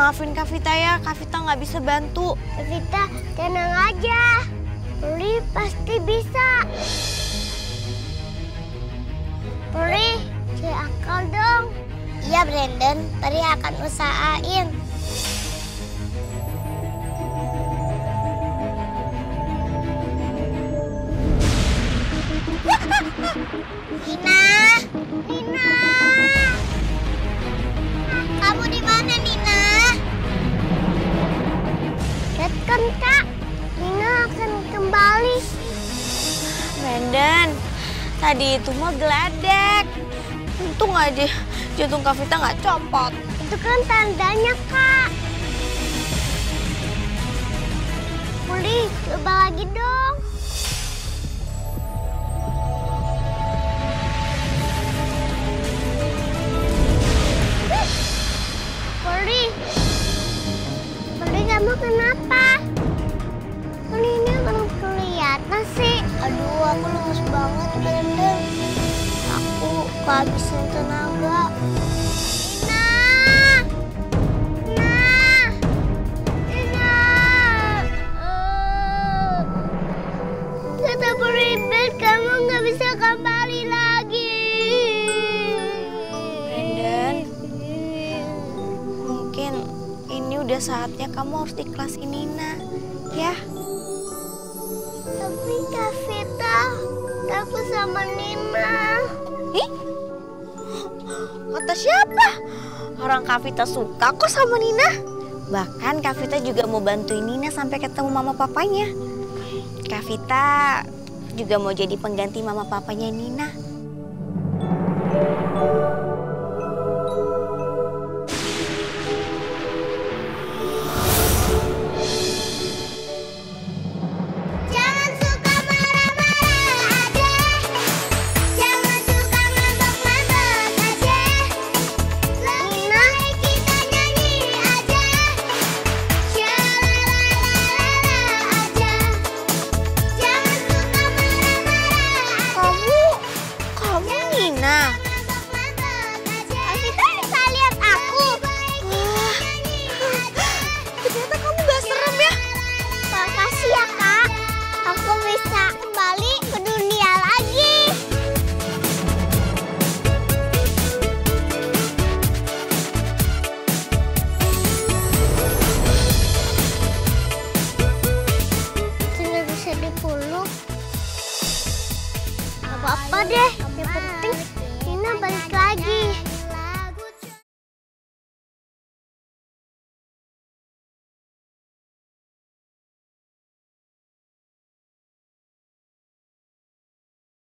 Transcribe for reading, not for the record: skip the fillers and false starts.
Maafin Kak Vita ya, Kak Vita nggak bisa bantu. Kak Vita, tenang aja. Puri pasti bisa. Puri, cari akal dong. Iya Brandon, Puri akan usahain. Nina, Nina, kamu di mana Nina? Lihat kan Kak, Nina akan kembali. Brandon, tadi itu mah geledek. Untung aja jantung Kak Vita nggak copot. Itu kan tandanya Kak. Puri, coba lagi dong. Puri, kamu kenapa? Kan ini belum kelihatan sih. Aduh, aku lemes banget, Brandon. Aku kehabisan tenaga. Kata Puri, kamu nggak bisa kembali lagi. Brandon, mungkin ini udah saatnya kamu harus ikhlasin Nina, ya? Tapi Kak Vita takut sama Nina. Ih, kata siapa? Orang Kak Vita suka kok sama Nina. Bahkan Kak Vita juga mau bantuin Nina sampai ketemu mama papanya. Kak Vita juga mau jadi pengganti mama papanya Nina. Apa deh, yang penting Nina balik lagi.